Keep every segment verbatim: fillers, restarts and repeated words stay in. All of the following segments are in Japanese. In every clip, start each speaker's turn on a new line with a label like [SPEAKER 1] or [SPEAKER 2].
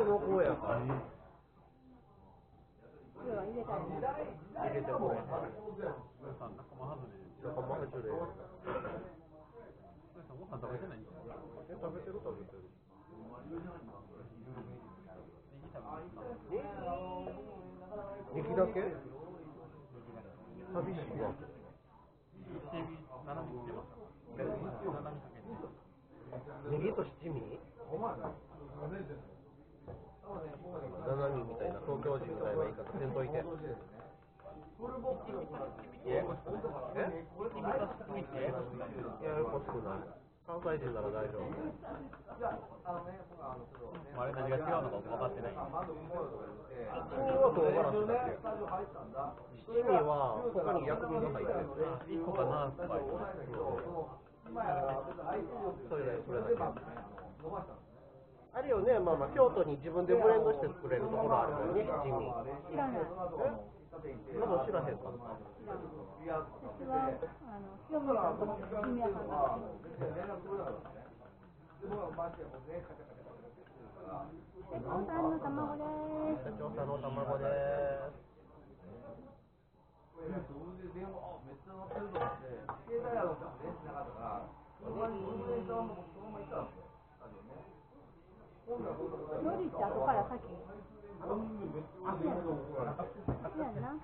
[SPEAKER 1] の子やから。
[SPEAKER 2] 入れたいね。
[SPEAKER 1] 入れてこれ。
[SPEAKER 3] 仲間外れ。
[SPEAKER 1] 仲間外れ。
[SPEAKER 3] ご飯食べてないんですか？
[SPEAKER 1] え、食べてる食べてる。ネギだけ？寂しいわ。ネギと七味？七味みたいな、東京人みたいな言い方せんといて。え？ややこしくない。関西人なら大丈夫。
[SPEAKER 3] あれ何が違うのか分かってない。
[SPEAKER 1] 七味は唐辛子だけ。七味は他に薬味が入ってる。
[SPEAKER 3] いっこかなスパイス。
[SPEAKER 1] それだよ、それだけ。あれよね、まあまあ京都に自分でブレンドして作れるところあるもんね、七味。
[SPEAKER 2] 知らない。
[SPEAKER 1] え？まだ知らへんかった。
[SPEAKER 2] 私はあの清水さんの七味屋さんだ。社長さんの卵です。
[SPEAKER 1] 社長さんの卵です。
[SPEAKER 2] 料理って後から先。いやな。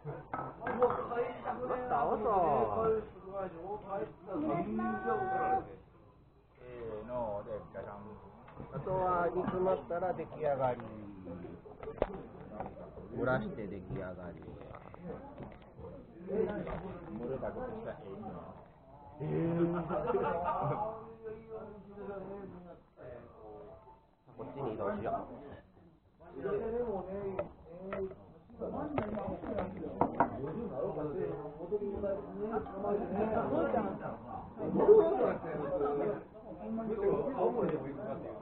[SPEAKER 1] どうぞ。
[SPEAKER 2] お願いします。
[SPEAKER 4] せーので、じゃじゃん。
[SPEAKER 1] あとは煮詰まったら出来上がり。蒸らして出来上がり。
[SPEAKER 4] 盛れたことしたらええの。
[SPEAKER 1] えー、こっちに移動しよう。
[SPEAKER 4] 青森でも行くかっていう。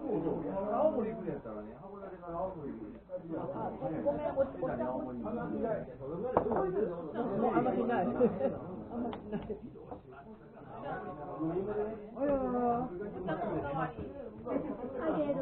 [SPEAKER 4] 青森行くんやったらね、函館から青森行くんやったら。ごめん、おっちゃん。青森に。もうあんまりない。あんまりない。あららら。
[SPEAKER 2] あげる。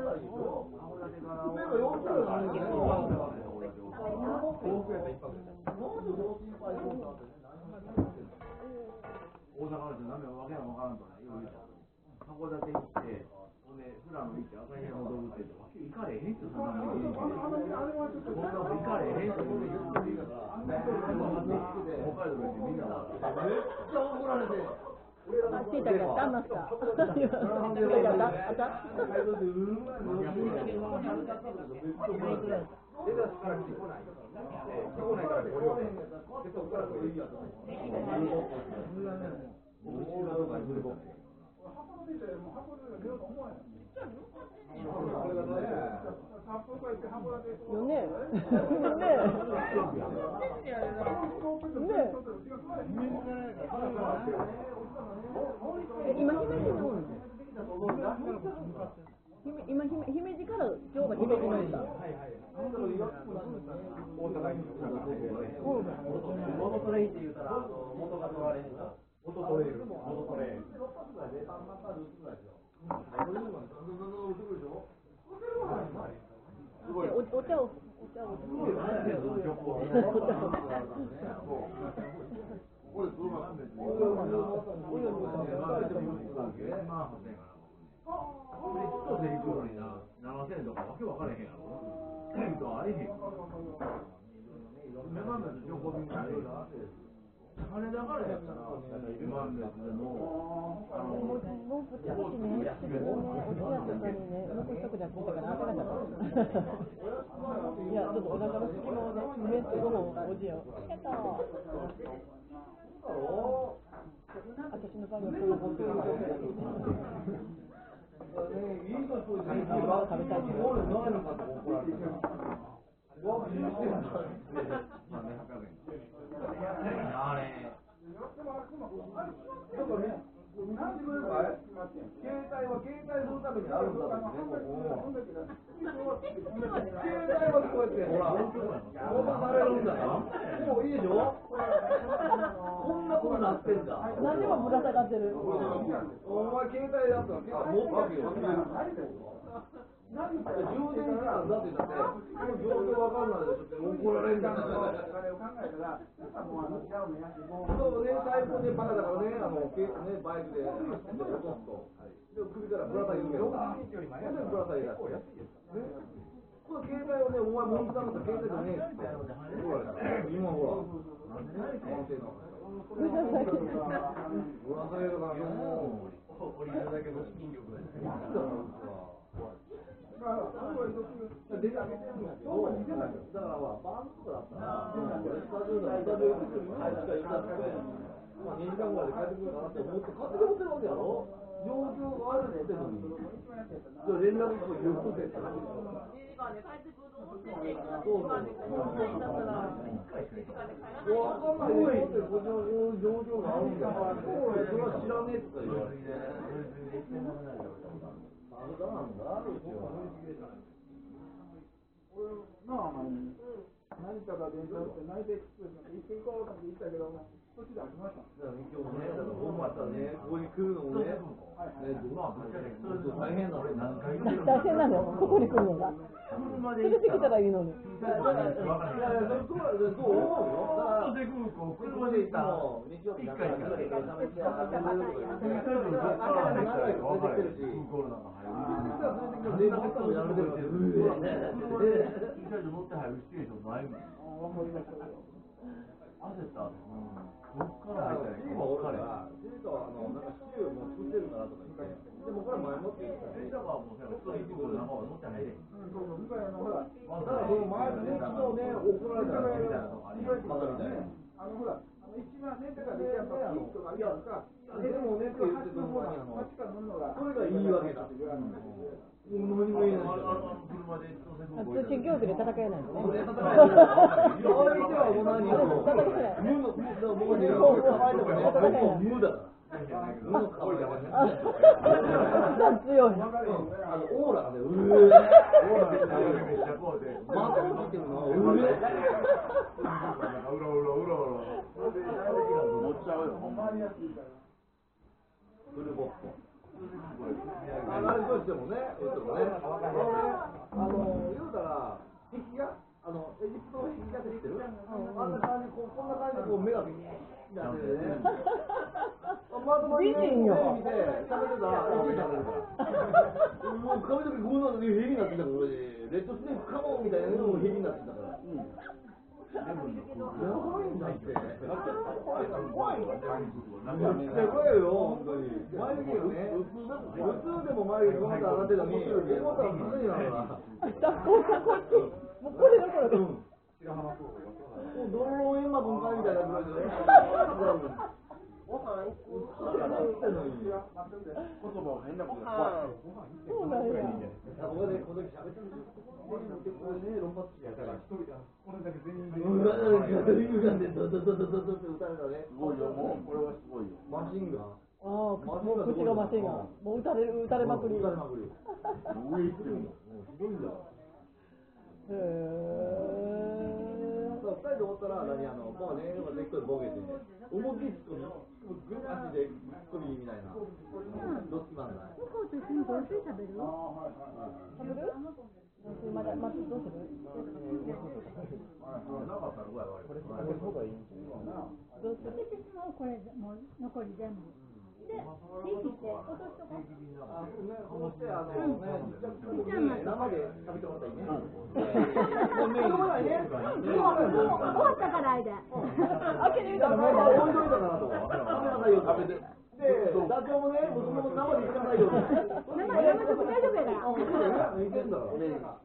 [SPEAKER 4] 大阪の人何もわけもわからんとね、函館行って、ほんで、富良野行って、赤い山登ってて、わけ行かれへんって、そんなの言うて、そんなの行かれへんって言ってたから、北海道でみんなめっちゃ怒られて、
[SPEAKER 2] あ、ついたけど、あんました。ついたけど、あった。
[SPEAKER 4] レタスから来てこない。来こないからこれをね、でそこからこれいいやと思って。僕中華とかに連れ込んで。
[SPEAKER 2] よね。ね。今姫路におるの？今姫姫路から今日が姫路におった。
[SPEAKER 4] 大阪に元トレインって言うたら元が取られるんだ。元トレイル。元トレイル。
[SPEAKER 2] おお茶をお茶を。
[SPEAKER 4] ななせんとかわけ分からへんやろ。あれへん。女満別情報便があれが金だからやったら女満別でもあの
[SPEAKER 2] もうぶっちゃけね、自分のね、お茶とかにね、残しとくじゃんって言ったから当てなかった。いや、ちょっとお腹の隙間をね、埋めてご飯をおじよ。ありがとう。私の場合はそんなこと言う状況だけど。
[SPEAKER 4] いい人と食べたいけど、俺ないのかと怒られたから。わびしてるんだ。あれ。携帯は携帯するためにあるんだってね、ここ。携帯はこうやってほら、戻されるんだよ。もういいでしょ。こんなことなってんだ。
[SPEAKER 2] 何でもぶら下がってる。
[SPEAKER 4] お前携帯だったら結構持ってるよ。 何か上手なんだって言ったって、上手わかんないでしょって怒られるんだから。そうね、最高でバカだからね、あの、ね、バイクで走ってて落とすと。で、首からぶら下げるけど、なんでぶら下げだって。この携帯をね、お前モンスターの携帯じゃねえって。今ほら、なんで何かってんの。ぶら下げるからもう、降りるだけの資金力がなんだろう出かけてるんだけど、だからバンとかだったら、スタジオでスタジオ行ってくるよ、帰って行ったって、まあにじかんぐらいで帰ってくるかなって思って、勝手に思ってるわけやろ、状況があるって言ってんのに、じゃあ連絡とかよこせって話でしょ。にじかんで帰ってくると思ってんねんけど、にじかんでこの時間だったら、いっかいしか帰らないよ。わかんないよって、こっちの状況があるんだから、それは知らねえって言われて。あれだなんだ、うちは。
[SPEAKER 5] 俺なあ、何かが電車って内定エクスプレスなんて一緒に行こうと思って行ったけど、そっちで飽きました。
[SPEAKER 4] だから今日ね、だから思ったね、ここに来るのもね、ね、まあぶっちゃけそれと大変なの何回言ってるの。
[SPEAKER 2] 大変なのよ、ここに来るのが。
[SPEAKER 4] 車
[SPEAKER 2] 連れてきたらいいのに。い
[SPEAKER 4] やいや、そうそう思うよ。だから車で行ったの日曜日だから一回試してやってるとか言って、だから何回か連れてきてるし、空港の中入る。電車もやめてるし、車で駐車場乗って入るシチュエーションないもん。焦った。どっから入ったらいいか分からない。シートはあのなんかシチューも作ってるからとか言って、でもこれ前もって言ってた。電車はもう普通に行く中は乗って入れ。
[SPEAKER 5] そうそう、向かいのほら、
[SPEAKER 4] だからその前にね、昨日ね、怒られたらみたいなのがありましたみたいな。
[SPEAKER 5] あのほら、あの一番ね、だからやっぱピットがあるやんか。
[SPEAKER 4] でもねって言ってたのに、あの、
[SPEAKER 5] 八から乗るのが、
[SPEAKER 4] それがいいわけだ。もう何も言えない。車で
[SPEAKER 2] 通信教育で戦えないのね。
[SPEAKER 4] 戦えない。そういう意味ではもう何も
[SPEAKER 2] 戦えない。
[SPEAKER 4] 無の、もうね、もう無だから。無の香りが
[SPEAKER 2] 強い。
[SPEAKER 4] あのオーラがね、うえ。オーラがね、めっちゃこうで。まだ見てるの、うえ。うろうろうろうろ。持っちゃうよ。フルボッコ。あのどうしてもね、言ってもね、あの言うたら壁画、あのエジプトの壁画って知ってる？あんな感じ、こうこんな感じでこう目がビーッなってね。
[SPEAKER 2] 美人よ。
[SPEAKER 4] 見て喋ってたらおじいちゃんだから。もう髪の毛こんなのヘビになってたから、レッドスネークカモンみたいなのもヘビになってたから。やばいんだって。怖いわ。めっちゃ怖いよ、本当に。眉毛がね、普通でも眉毛が上がってたのに、思ったら普通になるから。
[SPEAKER 2] こっち、もうこれだから。もう
[SPEAKER 4] ドローンエンマくんかみたいなぐらいでね。ご飯一個やらってんのに。言葉を変なことで怖い。
[SPEAKER 2] そうだよ。
[SPEAKER 4] ここでこの時喋ってるんですよ。これね、論発やから一人でこれだけ全員で。うわ、ガトリングガンでドドドドドドって歌うからね。すごいよ、もうこれはすごいよ。マシンガン。ああ、
[SPEAKER 2] もう口がマシンガン。もう撃たれる撃たれまくり。
[SPEAKER 4] 撃たれまくり。上行ってるもん。ひどいんだよ。へえ。二人でおったら何あのまあね、まあでっかいボケてね、思いっきりツッコミ、グッ足でツッコミみたいな。どっちもない。
[SPEAKER 6] 向こうと一緒に雑炊食べる？
[SPEAKER 2] 食べる？雑炊まだまずどうする？
[SPEAKER 4] なかったらこれこれ方がいいんじゃないかな。
[SPEAKER 6] どうする？もうこれもう残り全部。で、ネギって落としとこう。
[SPEAKER 4] あ、そうね、こうしてあのね、生で食べてもらったらいいね。もうないね。
[SPEAKER 6] 終わったから間。
[SPEAKER 2] 開けてみたら
[SPEAKER 4] もう置いといたかなと。食べなさいよ、食べて。で、ダチョウもね、僕も生でいかないよ。
[SPEAKER 6] 生やめとく大丈夫やから。
[SPEAKER 4] いけんだから。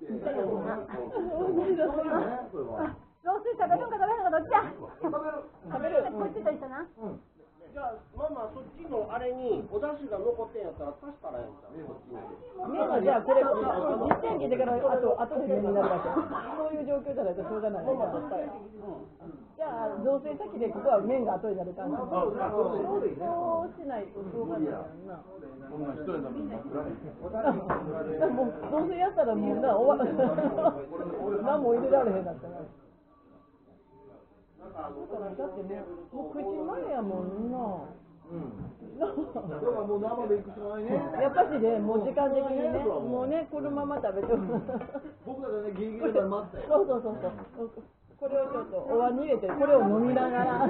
[SPEAKER 6] 雑炊食べるんか食べへんかどっちや。
[SPEAKER 4] 食べる。
[SPEAKER 6] 食べる。こっちと一緒な。
[SPEAKER 7] じゃあ、ママ、そっちのあれにお出汁が残ってんやったら足したらええんちゃう？
[SPEAKER 2] 麺はじゃあこれ実践聞いてからあとあとで麺になるわけ。そういう状況じゃないとしょうがない。じゃあ雑炊先でここは麺が後になる感じ。そうしないとしょうがないな。
[SPEAKER 4] こんな人やのに枕に。
[SPEAKER 2] もう雑炊やったらもうな終わ何も入れられへんだったら。だってね、もう口前やもんな。 の
[SPEAKER 4] もう生で行くしかないね。
[SPEAKER 2] やっぱしね、もう時間的にね、もうね、このまま食べても
[SPEAKER 4] 僕らがね、ギリギリまで待って。
[SPEAKER 2] そうそうそうそう。これをちょっとお椀に入れて、これを飲みながら。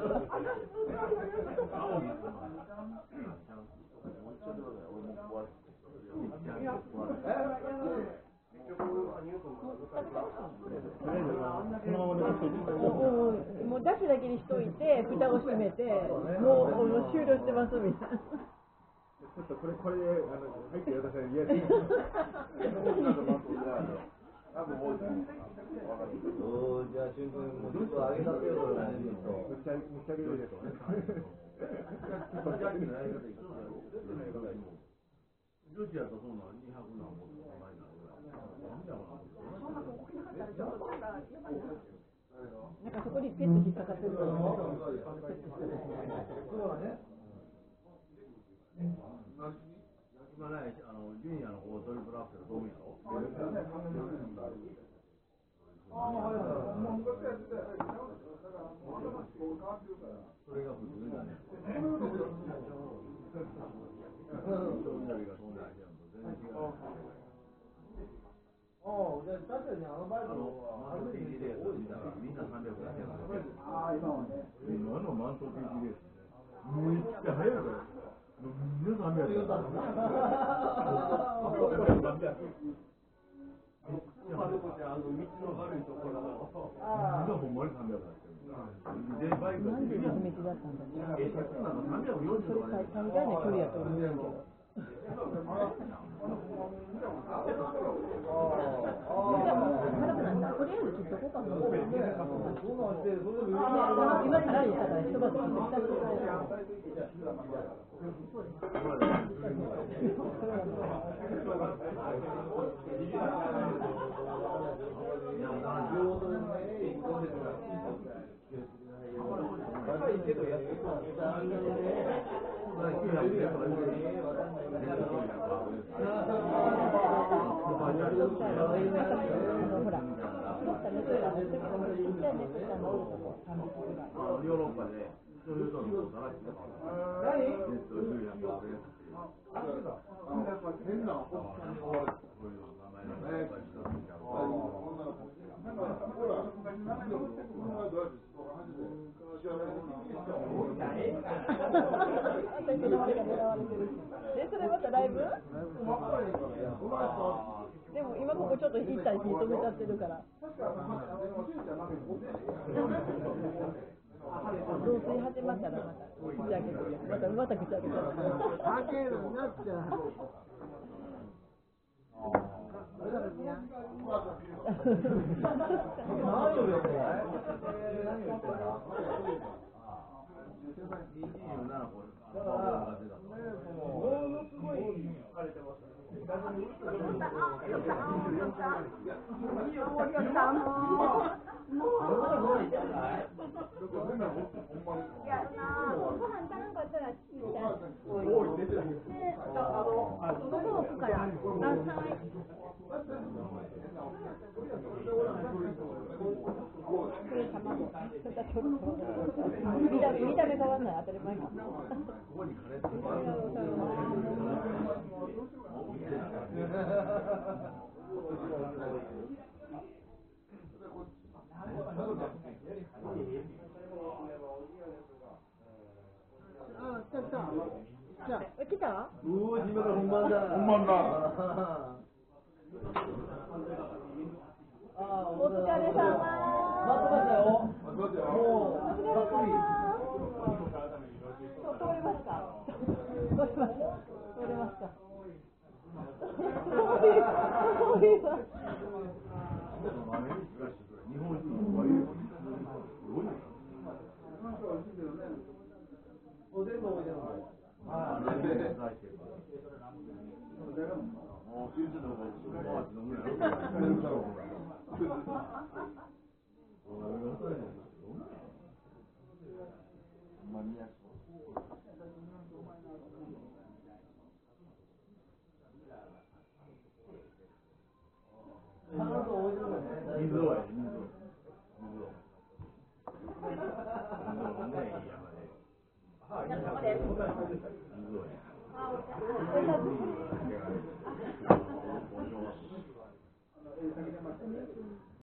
[SPEAKER 2] もう出汁だけにしといて、蓋を閉めて、もう終了してますみたいな。
[SPEAKER 5] ちょっとこれこれであの入って私は嫌です。
[SPEAKER 4] おー、じゃあ、俊君、もうちょっと上げたてよ、来年と。
[SPEAKER 5] むっちゃむっちゃけるですよね。
[SPEAKER 4] 女子やとそんなにひゃく何本とかないな。
[SPEAKER 2] なんかそこにペット引っかかってるから。
[SPEAKER 4] そうだね。今ね、あのジュニアの方トリプルアクセルどう見たの？ああ、はいはい。それが普通だね。ああ、じゃあ確かにあのバイクのマント ピージー レース見たらみんなさんびゃくやってる。
[SPEAKER 5] ああ、今はね。
[SPEAKER 4] 今のマント ピージー レースね。めっちゃ速いから。みんなさんびゃくやってる。あの道の悪いところみんなほんまにさんびゃくやってる。で、バイク
[SPEAKER 2] なんで道だったんだろう。
[SPEAKER 4] え、さんびゃくよんじゅうとかね。
[SPEAKER 2] 大概の距離やと思うんだけど。見た目辛くなった。とりあえず切っとこうかな。今からにしたら一晩で切ってきたってそうです。ほら、
[SPEAKER 4] ヨーロッパでそういうのをさらしてたから。ネットでやった俺。変なこういう名前のね。
[SPEAKER 2] で、それまたライブ？でも今ここちょっと一旦火止めちゃってるから。増水始まったらまた口開けて、またまた口開けちゃう。
[SPEAKER 5] 開けるなっちゃう。
[SPEAKER 2] 見た見た目変わんない、当たり前か。
[SPEAKER 5] あ、来た来た。
[SPEAKER 2] じゃあ、来た？
[SPEAKER 4] うお、自分が本番だ。
[SPEAKER 5] 本番だ。
[SPEAKER 2] お疲れ様。
[SPEAKER 4] 待ってましたよ。
[SPEAKER 2] お疲れ様。通りますか？通りますか？通りますか？
[SPEAKER 4] 日本人の悪いよ。すごいよ。おでんもおいでんも。ああ、なんで出してる。もうフィルターの方が飲むやろ。水をや水を。水を。飲んでいいやまで。
[SPEAKER 2] あ